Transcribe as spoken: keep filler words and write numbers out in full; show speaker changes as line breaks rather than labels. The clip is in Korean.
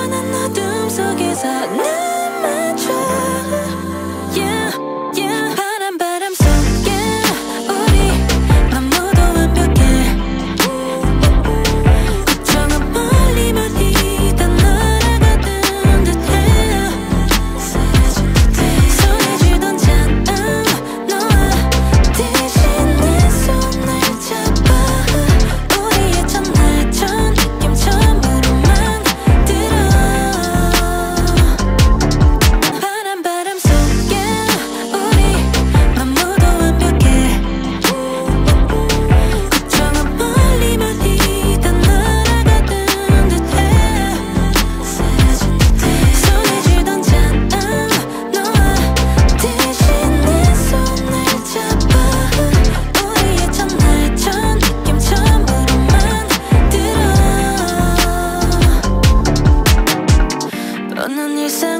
찬란한 어둠 속에서 눈 맞춰 yeah, yeah. 바람 바람 속에 우리 너무도 완벽해 걱정은 멀리 멀리 다 날아가던 듯해 손에 쥐던 잔음 너와 대신 내 손을 잡아 우리의 첫날 첫 느낌 처음으로만 들어 바람 바람 속에 우리 너무도 완벽해 걱정은 멀리 멀리 다 날아가던 듯해 손에 쥐던 잔음 너와 대신 내 손을 잡아 우리의 첫날 첫 느낌 처음으로만 들어 뻔한 일상